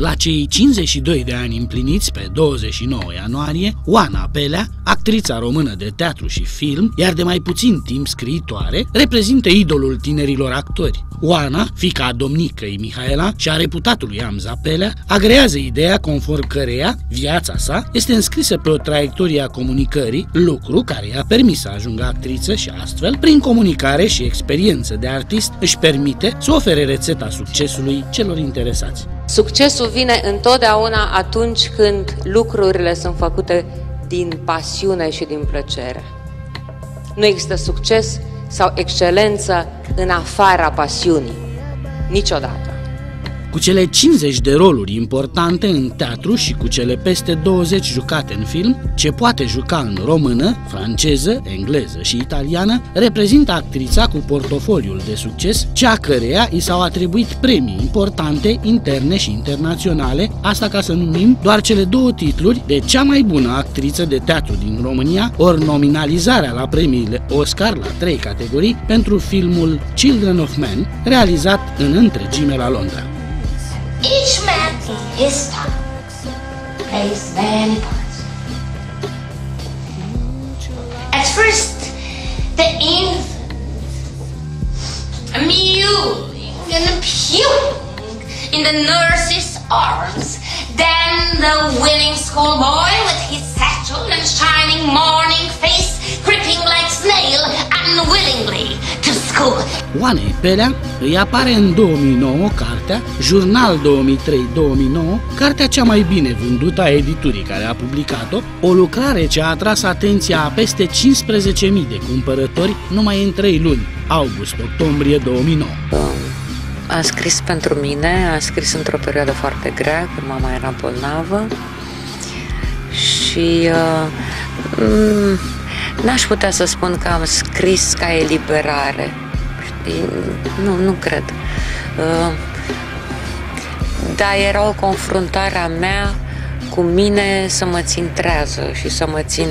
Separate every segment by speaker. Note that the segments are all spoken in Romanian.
Speaker 1: La cei 52 de ani împliniți pe 29 ianuarie, Oana Pelea, actrița română de teatru și film, iar de mai puțin timp scriitoare, reprezintă idolul tinerilor actori. Oana, fiica a domnicăi Mihaela și a reputatului Amza Pelea, agrează ideea conform căreia viața sa este înscrisă pe o traiectorie a comunicării, lucru care i-a permis să ajungă actriță și astfel, prin comunicare și experiență de artist, își permite să ofere rețeta succesului celor interesați.
Speaker 2: Succesul vine întotdeauna atunci când lucrurile sunt făcute din pasiune și din plăcere. Nu există succes sau excelență în afara pasiunii. Niciodată.
Speaker 1: Cu cele 50 de roluri importante în teatru și cu cele peste 20 jucate în film, ce poate juca în română, franceză, engleză și italiană, reprezintă actrița cu portofoliul de succes, cea căreia i s-au atribuit premii importante, interne și internaționale, asta ca să numim doar cele 2 titluri de cea mai bună actriță de teatru din România, ori nominalizarea la premiile Oscar la 3 categorii pentru filmul Children of Men, realizat în întregime la Londra.
Speaker 3: Each man in his time plays many parts. At first, the infant, mewing and appealing in the nurse's arms, then the willing schoolboy with his satchel and shining morning face, creeping like snail unwillingly to school.
Speaker 1: Oanei Pelea îi apare în 2009 cartea Jurnal 2003-2009, cartea cea mai bine vândută a editurii care a publicat-o, o lucrare ce a atras atenția a peste 15.000 de cumpărători numai în 3 luni, august-octombrie 2009.
Speaker 2: A scris pentru mine, a scris într-o perioadă foarte grea, când mama era bolnavă și n-aș putea să spun că am scris ca eliberare. Nu cred. Dar era o confruntare a mea cu mine să mă țin trează și să mă țin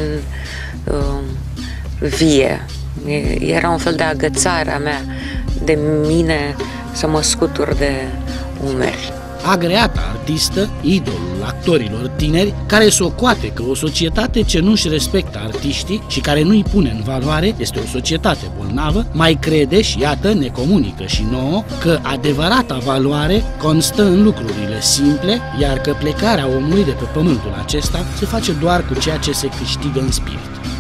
Speaker 2: vie. Era un fel de agățare a mea de mine să mă scutur de umeri.
Speaker 1: Agreata artistă, idolul actorilor tineri, care socoate că o societate ce nu-și respectă artiștii și care nu-i pune în valoare este o societate bolnavă, mai crede și iată ne comunică și nouă că adevărata valoare constă în lucrurile simple, iar că plecarea omului de pe pământul acesta se face doar cu ceea ce se câștigă în spirit.